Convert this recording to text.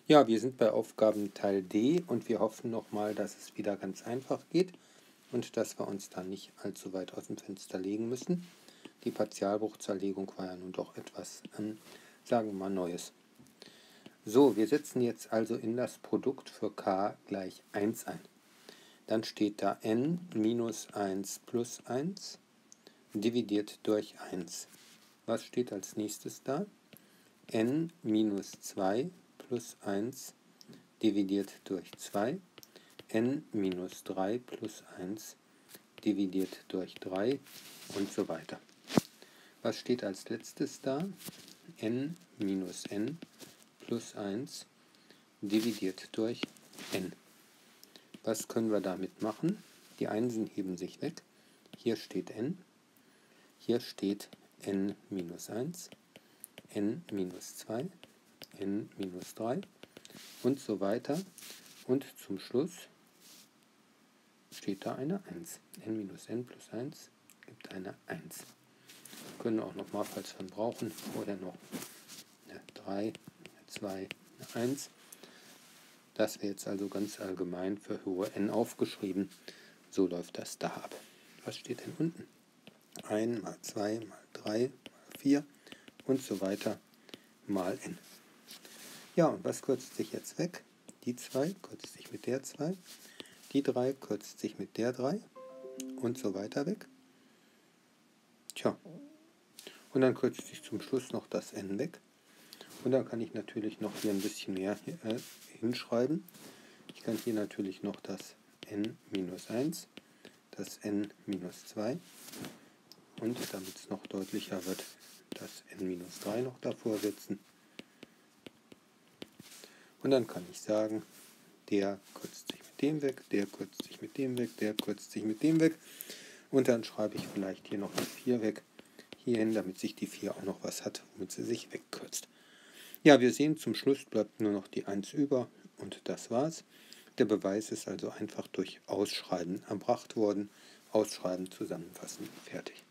Ja, wir sind bei Aufgabenteil D und wir hoffen nochmal, dass es wieder ganz einfach geht und dass wir uns da nicht allzu weit aus dem Fenster legen müssen. Die Partialbruchzerlegung war ja nun doch etwas, sagen wir mal, Neues. So, wir setzen jetzt also in das Produkt für k gleich 1 ein. Dann steht da n minus 1 plus 1 dividiert durch 1. Was steht als nächstes da? N minus 2 plus 1 dividiert durch 2, n minus 3 plus 1 dividiert durch 3 und so weiter. Was steht als letztes da? N minus n plus 1 dividiert durch n. Was können wir damit machen? Die Einsen heben sich weg. Hier steht n, hier steht n minus 1, n minus 2, n minus 3 und so weiter. Und zum Schluss steht da eine 1. n minus n plus 1 gibt eine 1. Wir können auch nochmal, falls wir brauchen, vorher noch eine 3, eine 2, eine 1. Das wäre jetzt also ganz allgemein für hohe n aufgeschrieben. So läuft das da ab. Was steht denn unten? 1 mal 2 mal 3 mal 4 und so weiter mal n. Ja, und was kürzt sich jetzt weg? Die 2 kürzt sich mit der 2, die 3 kürzt sich mit der 3 und so weiter weg. Tja, und dann kürzt sich zum Schluss noch das n weg. Und dann kann ich natürlich noch hier ein bisschen mehr hinschreiben. Ich kann hier natürlich noch das n minus 1, das n minus 2 und damit es noch deutlicher wird, das n minus 3 noch davor setzen. Und dann kann ich sagen, der kürzt sich mit dem weg, der kürzt sich mit dem weg, der kürzt sich mit dem weg. Und dann schreibe ich vielleicht hier noch die 4 weg, hierhin, damit sich die 4 auch noch was hat, womit sie sich wegkürzt. Ja, wir sehen, zum Schluss bleibt nur noch die 1 über und das war's. Der Beweis ist also einfach durch Ausschreiben erbracht worden. Ausschreiben, zusammenfassen, fertig.